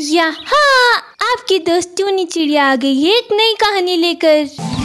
यहाँ आपकी दोस्त टूनी चिड़िया आ गई है एक नई कहानी लेकर।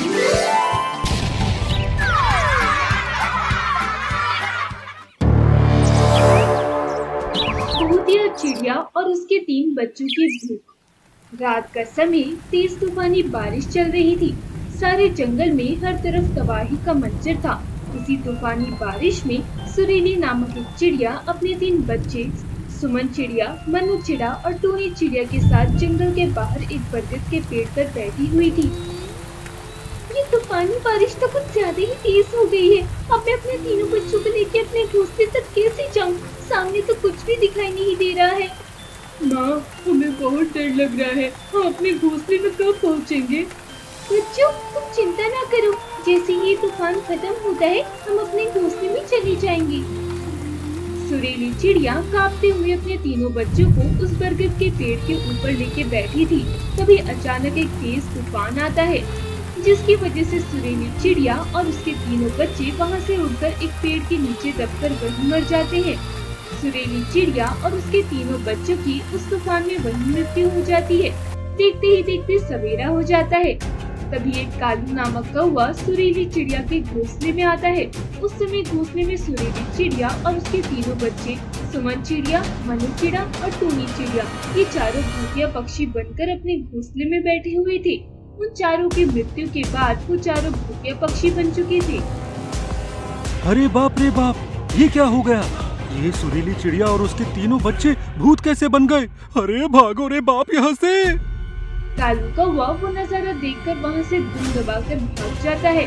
भूतिया चिड़िया और उसके 3 बच्चों की भूख। रात का समय तेज तूफानी बारिश चल रही थी। सारे जंगल में हर तरफ तबाही का मंजर था। इसी तूफानी बारिश में सुरीली नामक एक चिड़िया अपने 3 बच्चे सुमन चिड़िया, मनु चिड़ा और टूनी चिड़िया के साथ जंगल के बाहर एक बरगद के पेड़ पर बैठी हुई थी। ये तूफानी बारिश तो कुछ ज्यादा ही तेज हो गई है। अब मैं अपने 3 बच्चों को लेकर अपने घोंसले तक कैसे जाऊं? सामने तो कुछ भी दिखाई नहीं दे रहा है। माँ, हमें बहुत डर लग रहा है। हम अपने घोंसले में कब पहुँचेंगे? बच्चों, तुम चिंता ना करो। जैसे ये तूफान खत्म होता है, हम अपने घोंसले में चले जाएंगे। सुरीली चिड़िया कांपते हुए अपने 3 बच्चों को उस बरगद के पेड़ के ऊपर लेके बैठी थी। तभी अचानक एक तेज तूफान आता है, जिसकी वजह से सुरीली चिड़िया और उसके 3 बच्चे वहां से उड़कर एक पेड़ के नीचे दबकर वहीं मर जाते हैं। सुरीली चिड़िया और उसके 3 बच्चों की उस तूफान में वहीं मृत्यु हो जाती है। देखते ही देखते सवेरा हो जाता है। तभी एक कालू नामक कौवा सुरीली चिड़िया के घोंसले में आता है। उस समय घोंसले में सुरीली चिड़िया और उसके 3 बच्चे सुमन चिड़िया, मनु चिड़ा और टूनी चिड़िया, ये चारों भूतिया पक्षी बनकर अपने घोंसले में बैठे हुए थे। उन चारों की मृत्यु के बाद वो चारों भूतिया पक्षी बन चुके थे। अरे बाप रे बाप, ये क्या हो गया? ये सुरीली चिड़िया और उसके 3 बच्चे भूत कैसे बन गए? अरे भागो रे बाप यहाँ से। कालू कौवा वो नजारा देखकर वहाँ से दुम दबाकर भाग जाता है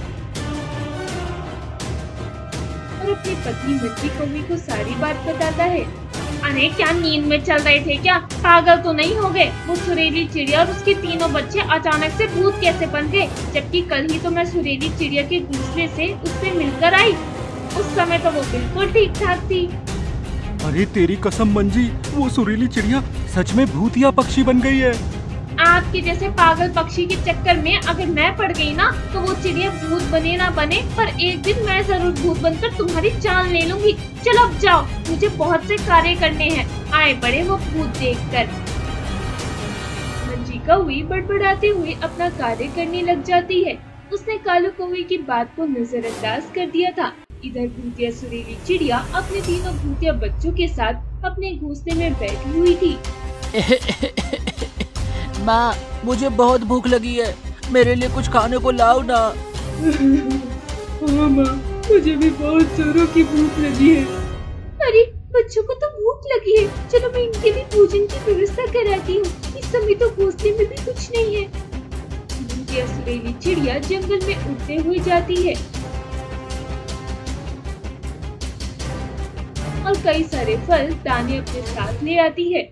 और अपनी पत्नी मंजी कौवे को सारी बात बताता है। अरे क्या नींद में चल रहे थे क्या? पागल तो नहीं हो गए? वो सुरीली चिड़िया और उसके 3 बच्चे अचानक से भूत कैसे बन गए? जबकि कल ही तो मैं सुरीली चिड़िया के घोंसले से उससे मिलकर आई। उस समय तो वो बिल्कुल ठीक ठाक थी। अरे तेरी कसम मंजी, वो सुरीली चिड़िया सच में भूतिया पक्षी बन गई है। आपके जैसे पागल पक्षी के चक्कर में अगर मैं पड़ गई ना, तो वो चिड़िया भूत बने ना बने, पर एक दिन मैं जरूर भूत बनकर तुम्हारी जान ले लूंगी। चलो अब जाओ, मुझे बहुत से कार्य करने हैं। आए बड़े वो भूत देखकर। मंजी कौवी बड़बड़ाते हुए अपना कार्य करने लग जाती है। उसने कालू कौवे की बात को नजरअंदाज कर दिया था। इधर भूतिया सुरीली चिड़िया अपने 3 भूतिया बच्चों के साथ अपने घोंसले में बैठी हुई थी। माँ, मुझे बहुत भूख लगी है, मेरे लिए कुछ खाने को लाओ ना। हाँ माँ, मुझे भी बहुत जोरों की भूख लगी है। अरे बच्चों को तो भूख लगी है, चलो मैं इनके लिए भोजन की व्यवस्था कराती हूँ। इस समय तो घोंसले में भी कुछ नहीं है। भूतिया सुरीली चिड़िया जंगल में उड़ते हुए जाती है और कई सारे फल दाने अपने साथ ले आती है।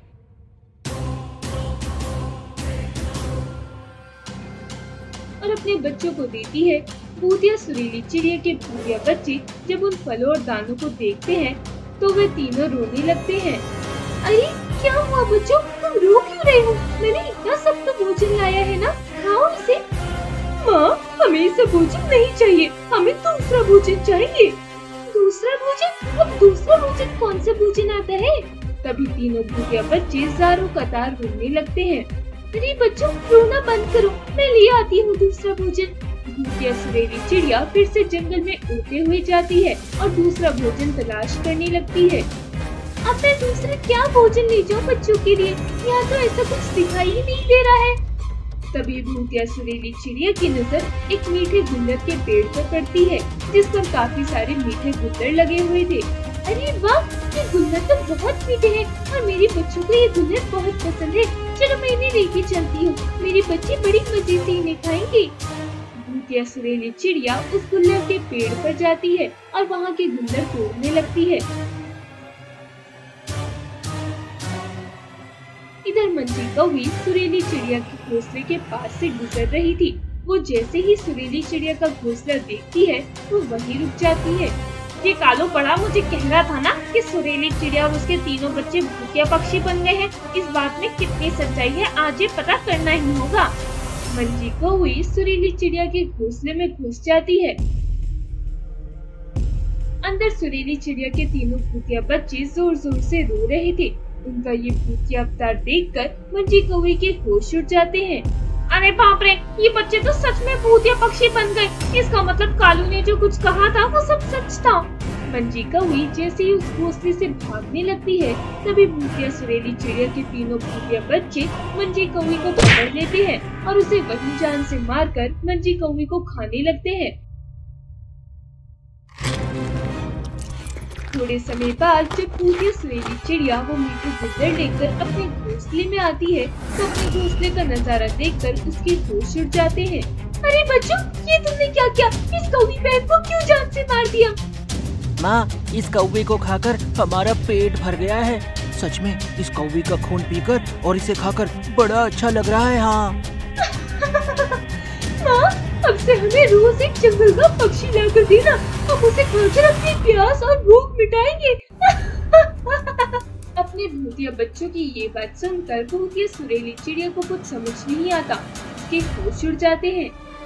और अपने बच्चों को देती है। भूतिया सुरीली चिड़िया के भूतिया बच्चे जब उन फलों और दानों को देखते हैं तो वे तीनों रोने लगते हैं। अरे क्या हुआ बच्चों, तुम रो क्यों रहे हो? मैंने इतना सब तो भोजन लाया है ना, खाओ इसे। माँ, हमें इसे भोजन नहीं चाहिए, हमें दूसरा भोजन चाहिए। दूसरा भोजन? अब दूसरा भोजन कौन सा भोजन आता है? तभी तीनों भूतिया बच्चे ज़ारों कतार रोने लगते हैं। अरे बच्चों, रोना बंद करो, मैं ले आती हूँ दूसरा भोजन। भूतिया सुरीली चिड़िया फिर से जंगल में उड़ते हुए जाती है और दूसरा भोजन तलाश करने लगती है। अब मैं दूसरा क्या भोजन ले जाऊँ बच्चों के लिए? यहाँ तो ऐसा कुछ दिखाई ही नहीं दे रहा है। तभी भूतिया सुरीली चिड़िया की नजर एक मीठे गुल्लर के पेड़ पर पड़ती है, जिस पर काफी सारे मीठे गुल्लर लगे हुए थे। अरे वाह, ये गुल्लर तो बहुत मीठे हैं और मेरे बच्चों को ये गुल्लर बहुत पसंद है। चलो मैं इन्हें लेके चलती हूँ, मेरे बच्चे बड़ी मजे से इन्हें खाएंगे। भूतिया सुरीली चिड़िया उस गुल्लर के पेड़ पर जाती है और वहाँ के गुल्लर तोड़ने लगती है। इधर मंजी कौवी सुरीली चिड़िया के घोंसले के पास से गुजर रही थी। वो जैसे ही सुरीली चिड़िया का घोंसला देखती है वो वहीं रुक जाती है। ये कालू बड़ा मुझे कह रहा था ना कि सुरीली चिड़िया और उसके 3 बच्चे भूतिया पक्षी बन गए हैं। इस बात में कितनी सच्चाई है, आज ये पता करना ही होगा। मंजी कौवी सुरीली चिड़िया के घोंसले में घुस जाती है। अंदर सुरीली चिड़िया के 3 भूतिया बच्चे जोर जोर से रो रहे थे। उनका ये भूतिया अवतार देखकर मंजी कौवे के होश उड़ जाते हैं। अरे बाप रे, ये बच्चे तो सच में भूतिया पक्षी बन गए। इसका मतलब कालू ने जो कुछ कहा था वो सब सच था। मंजी कौवी जैसे ही उस घोंसले से भागने लगती है, तभी भूतिया सुरीली चिड़िया के तीनों भूतिया बच्चे मंजी कौवी को पकड़ लेते हैं और उसे वही जान से मारकर मंजी कौवी को खाने लगते हैं। थोड़े समय बाद जब भूतिया सुरीली चिड़िया वो मीठू गुजर लेकर अपने घोंसले में आती है, तो अपने घोंसले का नजारा देखकर उसके होश उड़ जाते हैं। अरे बच्चों, ये तुमने क्या किया? इस कौवी बहन को क्यों जान से मार दिया? माँ, इस कौवे को खाकर हमारा पेट भर गया है। सच में इस कौवे का खून पीकर और इसे खाकर बड़ा अच्छा लग रहा है। हाँ माँ, अब से हमें रोज एक जंगल का पक्षी लाकर देना। हम उसे खाकर अपनी प्यास और भूख मिटाएंगे। अपने भूतिया बच्चों की ये बात सुनकर भूतिया सुरीली चिड़िया को कुछ समझ नहीं आता। उसके होश उड़ जाते हैं।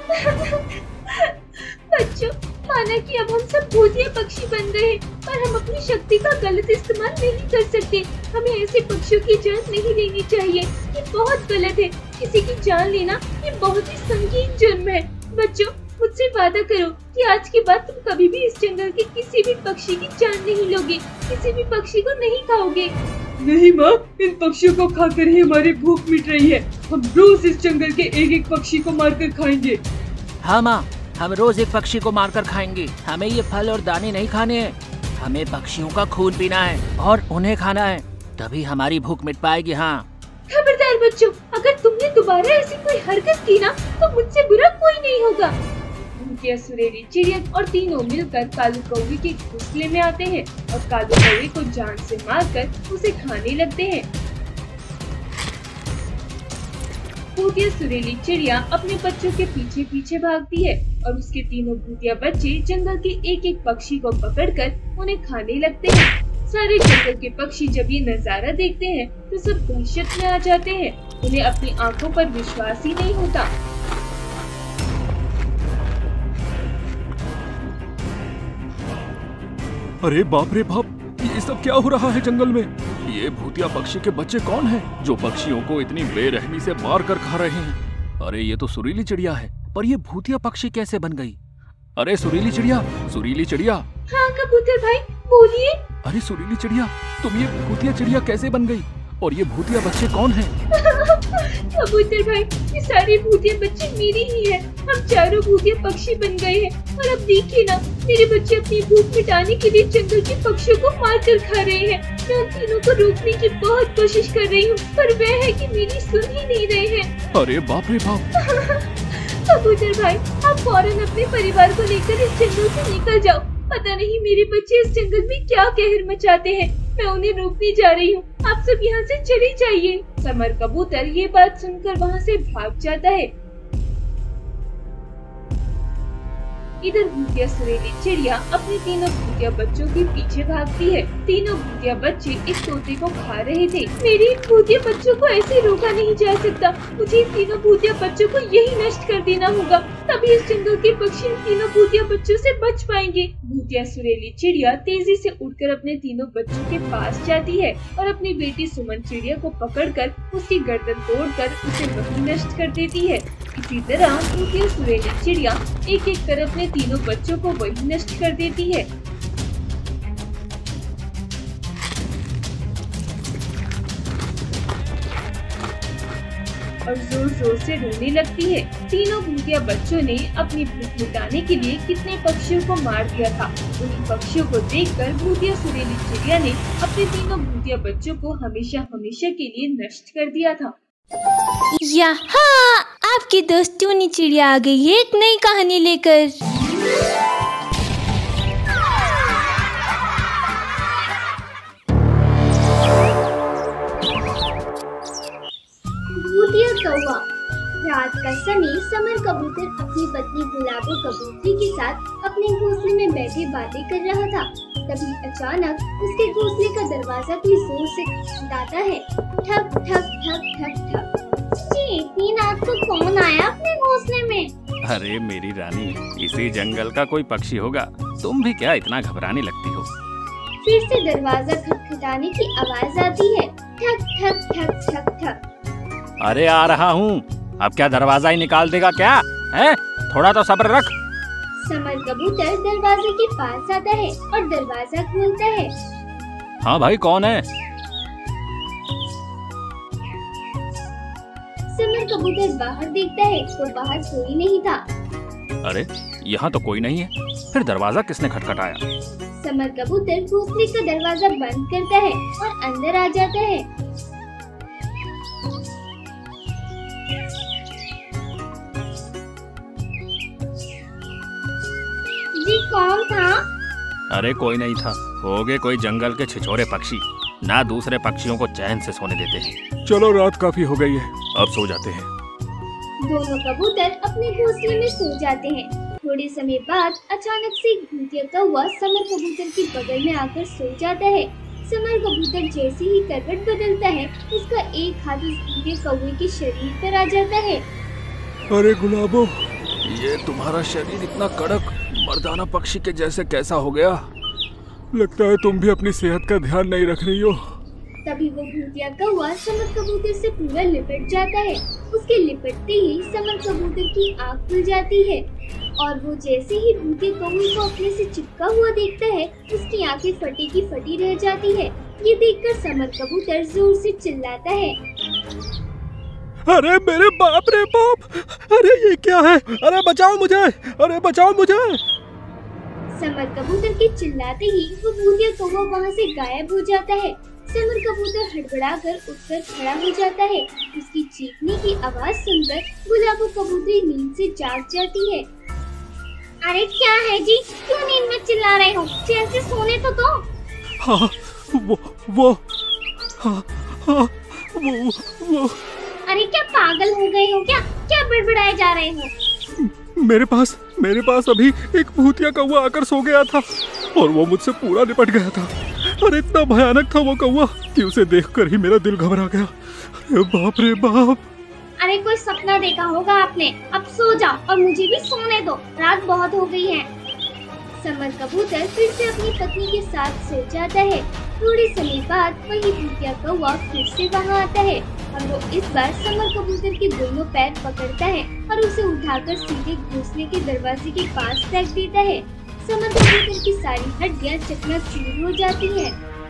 बच्चों, माना कि अब हम सब भूतिया पक्षी बन गए हैं, पर हम अपनी शक्ति का गलत इस्तेमाल नहीं कर सकते। हमें ऐसे पक्षियों की जान नहीं लेनी चाहिए। ये बहुत गलत है। किसी की जान लेना ये बहुत ही संगीन जुर्म है। बच्चों, मुझसे वादा करो कि आज के बाद तुम कभी भी इस जंगल के किसी भी पक्षी की जान नहीं लोगे, किसी भी पक्षी को नहीं खाओगे। नहीं माँ, इन पक्षियों को खाकर ही हमारी भूख मिट रही है। हम रोज इस जंगल के एक एक पक्षी को मारकर खाएंगे। हाँ माँ, हम रोज एक पक्षी को मारकर खाएंगे। हमें ये फल और दाने नहीं खाने हैं। हमें पक्षियों का खून पीना है और उन्हें खाना है, तभी हमारी भूख मिट पाएगी। हाँ खबरदार बच्चों, अगर तुमने दोबारा ऐसी कोई हरकत की ना, तो मुझसे बुरा कोई नहीं होगा। भूतिया सुरीली चिड़िया और तीनों मिलकर कालू कौवे के घोंसले में आते हैं और कालू कौवे को जान से मारकर उसे खाने लगते हैं। भूतिया सुरीली चिड़िया अपने बच्चों के पीछे पीछे भागती है और उसके तीनों भूतिया बच्चे जंगल के एक एक पक्षी को पकड़कर उन्हें खाने लगते हैं। सारे जंगल के पक्षी जब ये नजारा देखते हैं तो सब दहशत में आ जाते हैं। उन्हें अपनी आंखों पर विश्वास ही नहीं होता। अरे बाप रे बाप, ये सब क्या हो रहा है जंगल में? ये भूतिया पक्षी के बच्चे कौन हैं जो पक्षियों को इतनी बेरहमी से मार कर खा रहे हैं? अरे ये तो सुरीली चिड़िया है, पर ये भूतिया पक्षी कैसे बन गई? अरे सुरीली चिड़िया, सुरीली चिड़िया। हाँ कबूतर भाई, बोलिए। अरे सुरीली चिड़िया, तुम ये भूतिया चिड़िया कैसे बन गई? और ये भूतिया बच्चे कौन हैं? कबूतर भाई, ये सारे भूतिया बच्चे मेरे ही हैं। हम चारों भूतिया पक्षी बन गए हैं और अब देखिए ना, मेरे बच्चे अपनी भूख मिटाने के लिए जंगल के पक्षियों को मार कर खा रहे हैं। मैं उन तीनों को रोकने की बहुत कोशिश कर रही हूँ, पर वे है कि मेरी सुन ही नहीं रहे हैं। अरे बाप रे बाप। कबूतर भाई, आप फौरन अपने परिवार को लेकर इस जंगल से निकल जाओ। पता नहीं मेरे बच्चे इस जंगल में क्या कहर मचाते हैं। मैं उन्हें रोकने जा रही हूँ। आप सब यहाँ से चले जाइए। समर कबूतर ये बात सुनकर वहाँ से भाग जाता है। इधर भूतिया सुरीली चिड़िया अपने तीनों भूतिया बच्चों के पीछे भागती है। तीनों भूतिया बच्चे एक तोते को खा रहे थे। मेरे भूतिया बच्चों को ऐसे रोका नहीं जा सकता। मुझे इन तीनों भूतिया बच्चों को यही नष्ट कर देना होगा, तभी इस जंगल के पक्षी इन तीनों भूतिया बच्चों से बच पाएंगे। भूतिया सुरीली चिड़िया तेजी से उड़कर अपने तीनों बच्चों के पास जाती है और अपनी बेटी सुमन चिड़िया को पकड़कर उसकी गर्दन तोड़कर उसे वहीं नष्ट कर देती है। इसी तरह भूतिया सुरीली चिड़िया एक एक कर अपने तीनों बच्चों को वहीं नष्ट कर देती है। और जोर जोर से रोने लगती है। तीनों भूतिया बच्चों ने अपनी भूख मिटाने के लिए कितने पक्षियों को मार दिया था। उन पक्षियों को देखकर भूतिया सुरीली चिड़िया ने अपने तीनों भूतिया बच्चों को हमेशा हमेशा के लिए नष्ट कर दिया था। यहाँ आपकी दोस्त टूनी चिड़िया आ गई है एक नई कहानी लेकर। भूतिया कौवा। रात का समय समर कबूतर अपनी पत्नी गुलाबो कबूतरी के साथ अपने घोंसले में बैठे बातें कर रहा था। तभी अचानक उसके घोंसले का दरवाजा कोई जोर से खटखटाता है। ठक ठक ठक ठक ठक। जी, इतनी रात को कौन आया अपने घोंसले में? अरे मेरी रानी, इसी जंगल का कोई पक्षी होगा। तुम भी क्या इतना घबराने लगती हो? फिर से दरवाजा खटखटाने की आवाज आती है। ठक ठक ठक ठक ठक। अरे आ रहा हूँ। अब क्या दरवाजा ही निकाल देगा क्या? है? थोड़ा तो सब्र रख। समर कबूतर दरवाजे के पास आता है और दरवाजा खोलता है। हाँ भाई, कौन है? समर कबूतर बाहर देखता है तो बाहर कोई नहीं था। अरे यहाँ तो कोई नहीं है, फिर दरवाजा किसने खटखटाया? समर कबूतर घोंसले का दरवाजा बंद करता है और अंदर आ जाता है। जी कौन था? अरे कोई नहीं था, होगे कोई जंगल के छिछोरे पक्षी, ना दूसरे पक्षियों को चैन से सोने देते हैं। चलो रात काफी हो गई है, अब सो जाते हैं। दोनों कबूतर अपने घोंसले में सो जाते हैं। थोड़े समय बाद अचानक से एक भूतिया कौवा समर कबूतर के बगल में आकर सो जाता है। समर कबूतर जैसे ही करवट बदलता है, उसका एक हाथ उस भूतिया कौवे के शरीर पर आ जाता है। अरे गुलाबो, ये तुम्हारा शरीर इतना कड़क मर्दाना पक्षी के जैसे कैसा हो गया? लगता है तुम भी अपनी सेहत का ध्यान नहीं रख रही हो। तभी वो भूतिया कौवा समर कबूतर से पूरा लिपट जाता है। उसके लिपटते ही समर कबूतर की आँख खुल जाती है और वो जैसे ही भूतिया कौवे को अपने से चिपका हुआ देखता है, उसकी आंखें फटी की फटी रह जाती है। ये देखकर समर कबूतर जोर से चिल्लाता है। अरे मेरे बाप रे बाप, अरे ये क्या है? अरे बचाओ मुझे, अरे बचाओ मुझे। समर कबूतर के चिल्लाते ही वो भूतिया कौवा वहाँ से गायब हो जाता है। समर कबूतर हड़बड़ाकर उठकर खड़ा हो जाता है। उसकी चीखने की आवाज सुनकर गुलाबो कबूतरी नींद से जाग जाती है। अरे क्या है जी, क्यों नींद में चिल्ला रहे हो? चैन से सोने तो दो। हाँ, वो अरे क्या पागल हो गए हो क्या? क्या बड़बड़ाए जा रहे हो? मेरे पास अभी एक भूतिया कौवा आकर सो गया था और वो मुझसे पूरा निपट गया था। और इतना भयानक था वो कौवा कि उसे देखकर ही मेरा दिल घबरा गया। अरे बाप रे बाप। अरे कोई सपना देखा होगा आपने। अब सो जाओ और मुझे भी सोने दो, रात बहुत हो गई है। समर कबूतर फिर से अपनी पत्नी के साथ सो जाता है। थोड़े समय बाद वही भूतिया कौवा फिर से वहाँ आता है और वो इस बार समर कबूतर के दोनों पैर पकड़ता है और उसे उठाकर सीधे घोंसले के दरवाजे के पास फेंक देता है। समर कबूतर की सारी हड्डियाँ चकनाचूर हो जाती है।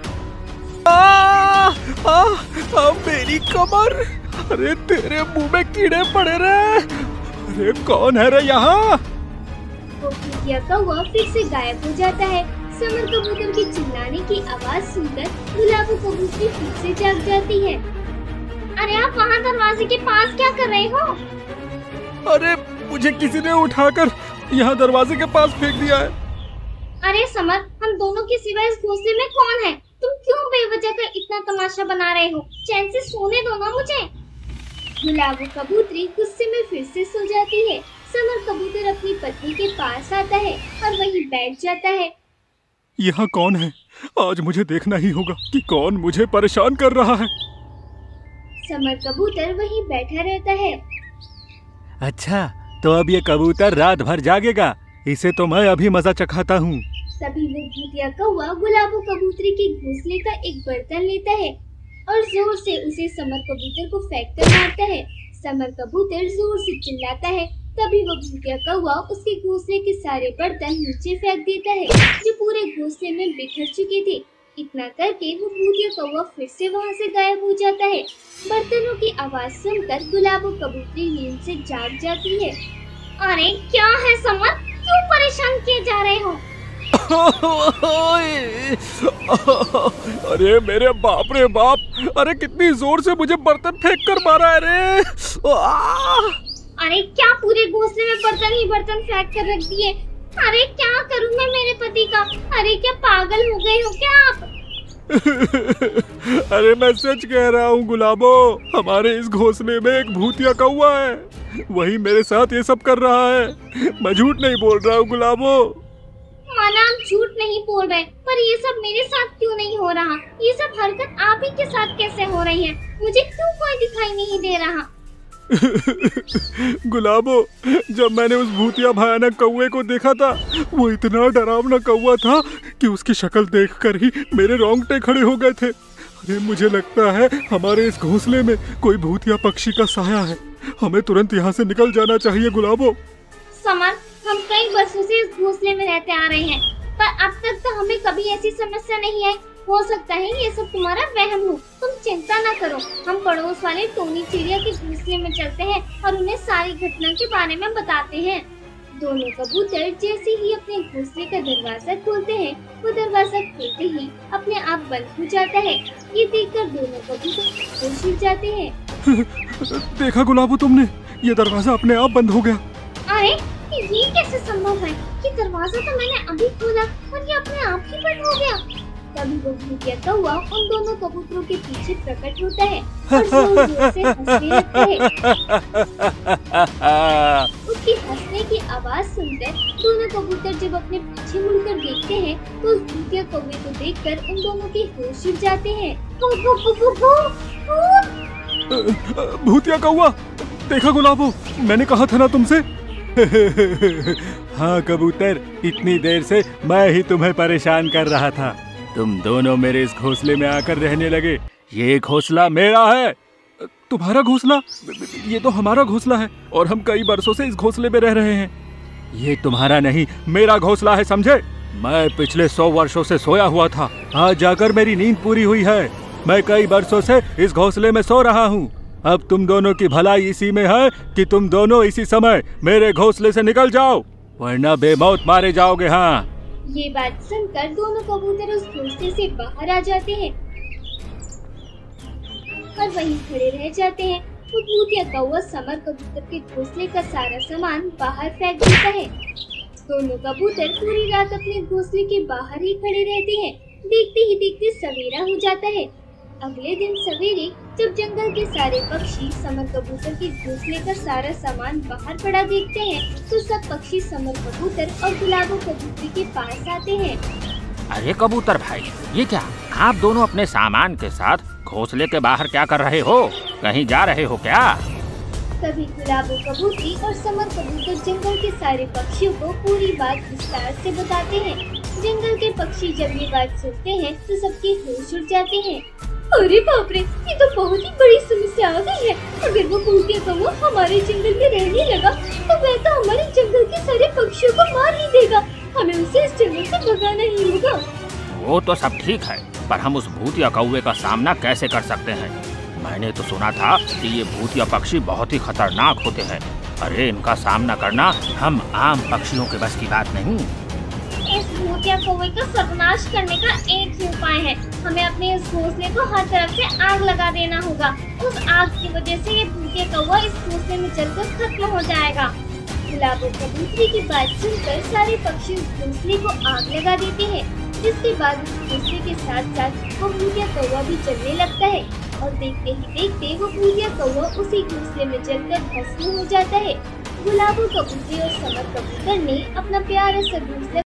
मेरी कमर, अरे तेरे मुंह में कीड़े पड़े रे। अरे कौन है रे यहाँ? वो भूतिया कौवा फिर से गायब हो जाता है। समर कबूतर के चिल्लाने की आवाज सुनकर गुलाबो कबूतरी फिर से जाग जाती है। अरे आप वहाँ दरवाजे के पास क्या कर रहे हो? अरे मुझे किसी ने उठाकर यहाँ दरवाजे के पास फेंक दिया है। अरे समर, हम दोनों के सिवा इस घोंसले में कौन है? तुम क्यों बेवजह का इतना तमाशा बना रहे हो? चैन से सोने दो ना मुझे। गुलाबो कबूतरी गुस्से में फिर से सो जाती है। समर कबूतर अपनी पत्नी के पास आता है और वहीं बैठ जाता है। यहाँ कौन है? आज मुझे देखना ही होगा कि कौन मुझे परेशान कर रहा है। समर कबूतर वहीं बैठा रहता है। अच्छा, तो अब ये कबूतर रात भर जागेगा, इसे तो मैं अभी मजा चखाता हूँ। तभी वो भूतिया कौवा गुलाबो कबूतरी के घोंसले का एक बर्तन लेता है और जोर से उसे समर कबूतर को फेंक कर मारता है। समर कबूतर जोर से चिल्लाता है। तभी वो भूतिया कौवा उसके घोंसले के सारे बर्तन नीचे फेंक देता है जो पूरे घोंसले में बिखर चुके थे। इतना करके वो भूतिया कौवा फिर से वहाँ से गायब हो जाता है। बर्तनों की आवाज सुनकर गुलाबो कबूतरी नींद से जाग जाती है। अरे क्या है समर, क्यों परेशान किए जा रहे हो? अरे मेरे बाप रे बाप, अरे कितनी जोर से मुझे बर्तन फेंक कर मारा है रे। अरे क्या पूरे घोंसले में बर्तन ही बर्तन फेंक कर रख दिए? अरे क्या करूं मैं मेरे पति का? अरे क्या पागल हो गए हो क्या आप? अरे मैं सच कह रहा हूँ गुलाबो, हमारे इस घोंसले में एक भूतिया कौवा है, वही मेरे साथ ये सब कर रहा है। मैं झूठ नहीं बोल रहा हूँ गुलाबो। माना आप झूठ नहीं बोल रहे, पर ये सब मेरे साथ क्यों नहीं हो रहा? ये सब हरकत आप ही के साथ कैसे हो रही है? मुझे क्यों कोई दिखाई नहीं दे रहा? गुलाबो, जब मैंने उस भूतिया भयानक कौवे को देखा था, वो इतना डरावना कौवा था कि उसकी शक्ल देखकर ही मेरे रोंगटे खड़े हो गए थे। अरे मुझे लगता है हमारे इस घोंसले में कोई भूतिया पक्षी का साया है। हमें तुरंत यहाँ से निकल जाना चाहिए गुलाबो। समर, हम कई वर्षों से इस घोंसले में रहते आ रहे हैं, पर अब तक तो हमें कभी ऐसी समस्या नहीं आई। हो सकता है ये सब तुम्हारा वहम हो। तुम चिंता न करो, हम पड़ोस वाले टोनी चिड़िया के घोंसले में चलते हैं और उन्हें सारी घटना के बारे में बताते हैं। दोनों कबूतर जैसे ही अपने घोंसले का दरवाजा खोलते हैं, वो दरवाजा खुलते ही अपने आप बंद हो जाता है। ये देखकर दोनों कबूतर होश उड़ जाते हैं। देखा गुलाबो तुमने, ये दरवाजा अपने आप बंद हो गया। अरे ये कैसे संभव है? ये दरवाजा तो मैंने अभी खोला और ये अपने आप ही बंद हो गया। तभी वो भूतिया कौवा उन दोनों कबूतरों के पीछे प्रकट होता है और जोर-जोर से हंसने लगता है। उसकी हंसने की आवाज सुनकर दोनों कबूतर जब अपने पीछे मुड़कर देखते हैं तो उस भूतिया कौवे को देखकर उन दोनों के होश उड़ जाते हैं। भूतिया कौवा, देखा गुलाबो, मैंने कहा था ना तुमसे। हाँ कबूतर, इतनी देर से मैं ही तुम्हें परेशान कर रहा था। तुम दोनों मेरे इस घोंसले में आकर रहने लगे। ये घोंसला मेरा है। तुम्हारा घोंसला? ये तो हमारा घोंसला है और हम कई बरसों से इस घोंसले में रह रहे हैं। ये तुम्हारा नहीं, मेरा घोंसला है, समझे? मैं पिछले 100 वर्षों से सोया हुआ था, आज जाकर मेरी नींद पूरी हुई है। मैं कई बरसों से इस घोंसले में सो रहा हूँ। अब तुम दोनों की भलाई इसी में है कि तुम दोनों इसी समय मेरे घोंसले से निकल जाओ, वरना बेमौत मारे जाओगे। हाँ, ये बात सुनकर दोनों कबूतर उस घोंसले से बाहर आ जाते हैं और वहीं खड़े रह जाते हैं। वो भूतिया कौवा समर कबूतर के घोंसले का सारा सामान बाहर फेंक देता है। दोनों कबूतर पूरी रात अपने घोंसले के बाहर ही खड़े रहते हैं। देखते ही देखते सवेरा हो जाता है। अगले दिन सवेरे जब जंगल के सारे पक्षी समर कबूतर के घोंसले का सारा सामान बाहर पड़ा देखते हैं तो सब पक्षी समर कबूतर और गुलाबो कबूतर के पास आते हैं। अरे कबूतर भाई, ये क्या, आप दोनों अपने सामान के साथ घोंसले के बाहर क्या कर रहे हो? कहीं जा रहे हो क्या? तभी गुलाबो कबूतरी और समर कबूतर जंगल के सारे पक्षियों को पूरी बात विस्तार से बताते हैं। जंगल के पक्षी जब ये बात सुनते हैं तो सबके होश उड़ जाते हैं। अरे बाप रे, ये तो बहुत ही बड़ी समस्या आ गई है। अगर वो भूतिया कौवा हमारे जंगल में रहने लगा तो वह तो हमारे जंगल के सारे पक्षियों को मार ही देगा। हमें उसे इस जंगल से भगाना ही होगा। वो तो सब ठीक है, पर हम उस भूतिया कौवे का सामना कैसे कर सकते हैं? मैंने तो सुना था कि ये भूतिया पक्षी बहुत ही खतरनाक होते हैं। अरे इनका सामना करना हम आम पक्षियों के बस की बात नहीं। इस भूतिया कौवे का सर्वनाश करने का एक ही उपाय है। हमें अपने इस घोंसले को हर तरफ से आग लगा देना होगा। उस आग की वजह से ये भूतिया कौवा इस घोंसले में जलकर खत्म हो जाएगा। गुलाबो कबूतरी की बात सुनकर सारे पक्षी उस घोंसले को आग लगा देते हैं, जिसके बाद उस घोंसले के साथ साथ वो भूतिया कौवा भी जलने लगता है और देखते ही देखते वो भूतिया कौवा उसी घोंसले में जलकर भस्म हो जाता है। गुलाबो कबूतरी और समर कबूतर ने अपना प्यारा सा घोंसला